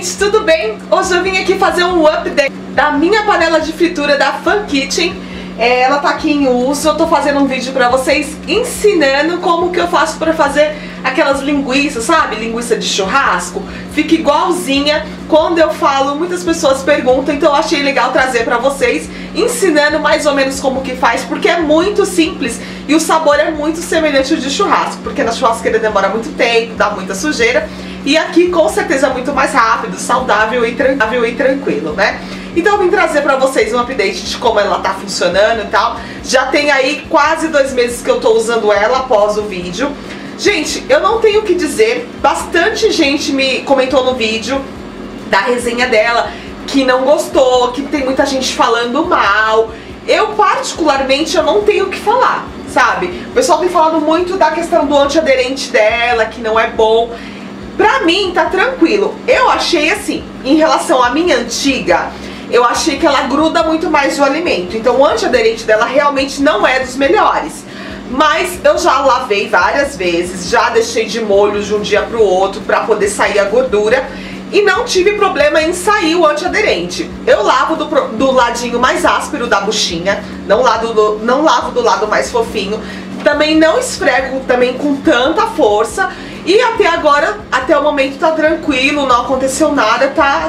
gente, tudo bem? Hoje eu vim aqui fazer um update da minha panela de fritura da Fun Kitchen. Ela tá aqui em uso, eu tô fazendo um vídeo pra vocês ensinando como que eu faço pra fazer aquelas linguiças, sabe? Linguiça de churrasco. Fica igualzinha quando eu falo, muitas pessoas perguntam, então eu achei legal trazer pra vocês, ensinando mais ou menos como que faz, porque é muito simples e o sabor é muito semelhante ao de churrasco, porque na churrasqueira demora muito tempo, dá muita sujeira, e aqui com certeza é muito mais rápido, saudável e tranquilo, né? Então eu vim trazer pra vocês um update de como ela tá funcionando e tal. Já tem aí quase 2 meses que eu tô usando ela após o vídeo. Gente, eu não tenho o que dizer, bastante gente me comentou no vídeo da resenha dela que não gostou, que tem muita gente falando mal. Eu particularmente eu não tenho o que falar, sabe? O pessoal tem falado muito da questão do antiaderente dela, que não é bom. Pra mim tá tranquilo. Eu achei assim, em relação à minha antiga, eu achei que ela gruda muito mais o alimento. Então o antiaderente dela realmente não é dos melhores. Mas eu já lavei várias vezes, já deixei de molho de um dia pro outro pra poder sair a gordura e não tive problema em sair o antiaderente. Eu lavo do ladinho mais áspero da buchinha, não lavo do lado mais fofinho. Também não esfrego também com tanta força. E até agora, até o momento tá tranquilo, não aconteceu nada,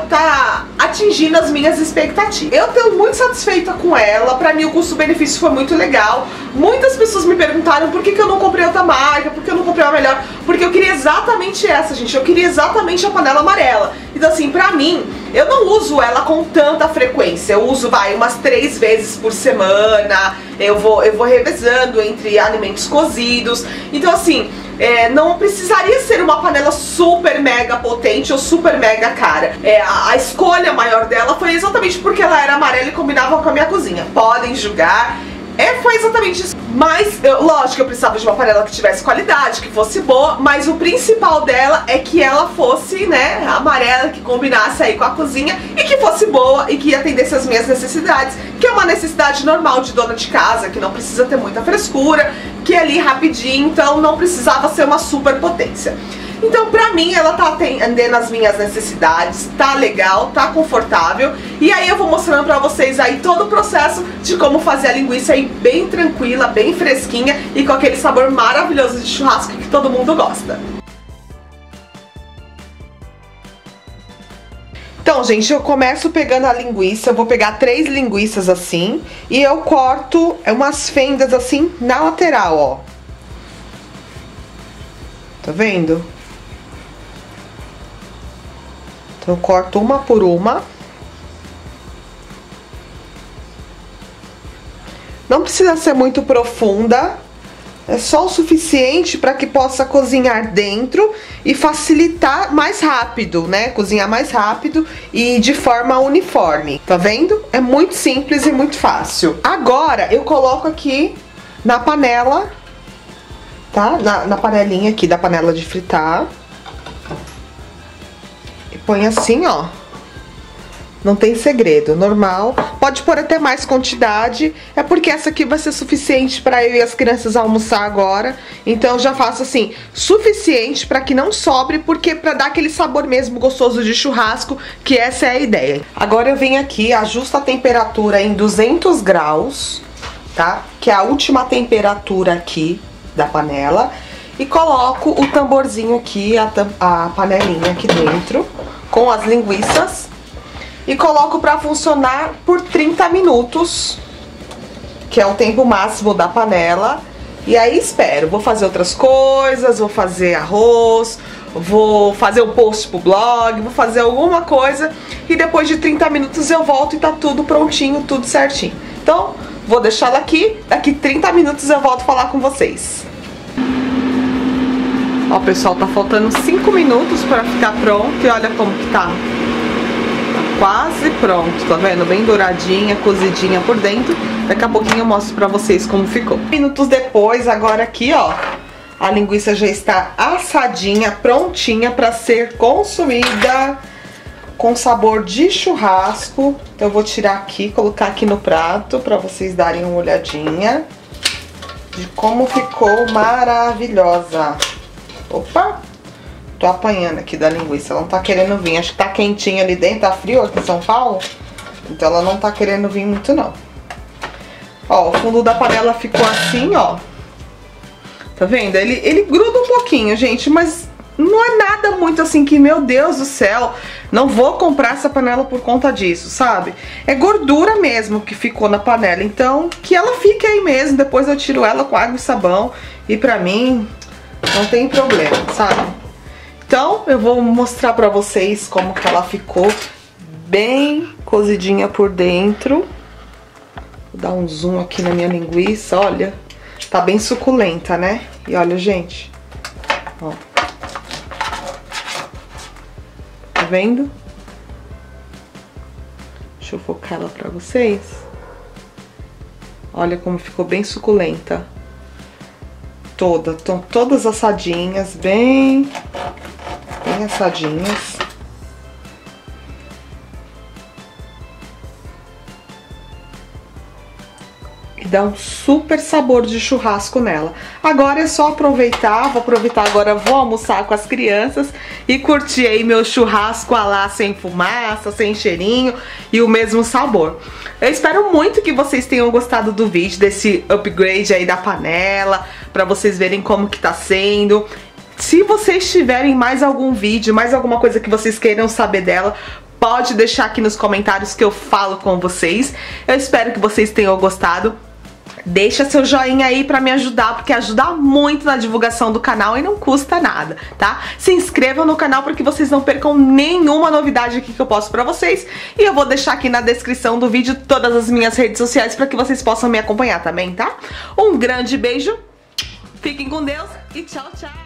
tá atingindo as minhas expectativas. Eu tô muito satisfeita com ela, pra mim o custo-benefício foi muito legal. Muitas pessoas me perguntaram por que eu não comprei outra marca, por que eu não comprei uma melhor. Porque eu queria exatamente essa, gente, eu queria exatamente a panela amarela. Então assim, pra mim, eu não uso ela com tanta frequência, eu uso, umas 3 vezes por semana, eu vou revezando entre alimentos cozidos. Então assim, não precisaria ser uma panela super mega potente ou super mega cara. A escolha maior dela foi exatamente porque ela era amarela e combinava com a minha cozinha. Podem julgar. Foi exatamente isso. Mas, lógico que eu precisava de uma panela que tivesse qualidade, que fosse boa, mas o principal dela é que ela fosse, né, amarela, que combinasse aí com a cozinha e que fosse boa e que atendesse as minhas necessidades, que é uma necessidade normal de dona de casa, que não precisa ter muita frescura, que é ali rapidinho, então não precisava ser uma super potência. Então pra mim ela tá atendendo as minhas necessidades, tá legal, tá confortável. E aí eu vou mostrando pra vocês aí todo o processo de como fazer a linguiça aí bem tranquila, bem fresquinha e com aquele sabor maravilhoso de churrasco que todo mundo gosta. Então, gente, eu começo pegando a linguiça, eu vou pegar 3 linguiças assim e eu corto umas fendas assim na lateral, ó. Tá vendo? Então eu corto uma por uma. Não precisa ser muito profunda, é só o suficiente para que possa cozinhar dentro e facilitar mais rápido, né? Cozinhar mais rápido e de forma uniforme. Tá vendo? É muito simples e muito fácil. Agora eu coloco aqui na panela, tá? Na panelinha aqui da panela de fritar. E põe assim, ó. Não tem segredo, normal. Pode pôr até mais quantidade. É porque essa aqui vai ser suficiente para eu e as crianças almoçar agora. Então eu já faço assim, suficiente para que não sobre, porque para dar aquele sabor mesmo gostoso de churrasco, que essa é a ideia. Agora eu venho aqui, ajusto a temperatura em 200 graus, tá? Que é a última temperatura aqui da panela. E coloco o tamborzinho aqui, a panelinha aqui dentro, com as linguiças. E coloco pra funcionar por 30 minutos, que é o tempo máximo da panela. E aí espero, vou fazer outras coisas, vou fazer arroz, vou fazer um post pro blog, vou fazer alguma coisa. E depois de 30 minutos eu volto e tá tudo prontinho, tudo certinho. Então, vou deixar ela aqui, daqui 30 minutos eu volto falar com vocês. Ó, pessoal, tá faltando 5 minutos pra ficar pronto e olha como que tá. Quase pronto, tá vendo? Bem douradinha, cozidinha por dentro. Daqui a pouquinho eu mostro pra vocês como ficou. Minutos depois, agora aqui, ó, a linguiça já está assadinha, prontinha pra ser consumida com sabor de churrasco. Eu vou tirar aqui, colocar aqui no prato pra vocês darem uma olhadinha de como ficou maravilhosa. Opa! Tô apanhando aqui da linguiça, ela não tá querendo vir. Acho que tá quentinha ali dentro, tá frio aqui em São Paulo. Então ela não tá querendo vir muito não. Ó, o fundo da panela ficou assim, ó. Tá vendo? Ele gruda um pouquinho, gente, mas não é nada muito assim que, meu Deus do céu, não vou comprar essa panela por conta disso, sabe? É gordura mesmo que ficou na panela, então que ela fique aí mesmo, depois eu tiro ela com água e sabão e pra mim não tem problema, sabe? Então eu vou mostrar pra vocês como que ela ficou bem cozidinha por dentro. Vou dar um zoom aqui na minha linguiça, olha. Tá bem suculenta, né? E olha, gente, ó. Tá vendo? Deixa eu focar ela pra vocês. Olha como ficou bem suculenta. Estão todas assadinhas, bem assadinhas. E dá um super sabor de churrasco nela. Agora é só aproveitar, vou aproveitar agora, vou almoçar com as crianças e curtir aí meu churrasco a lá, sem fumaça, sem cheirinho e o mesmo sabor. Eu espero muito que vocês tenham gostado do vídeo, desse upgrade aí da panela, pra vocês verem como que tá sendo. Se vocês tiverem mais algum vídeo, mais alguma coisa que vocês queiram saber dela, pode deixar aqui nos comentários que eu falo com vocês. Eu espero que vocês tenham gostado. Deixa seu joinha aí pra me ajudar, porque ajuda muito na divulgação do canal e não custa nada, tá? Se inscrevam no canal para que vocês não percam nenhuma novidade aqui que eu posto pra vocês. E eu vou deixar aqui na descrição do vídeo todas as minhas redes sociais para que vocês possam me acompanhar também, tá? Um grande beijo, fiquem com Deus e tchau, tchau!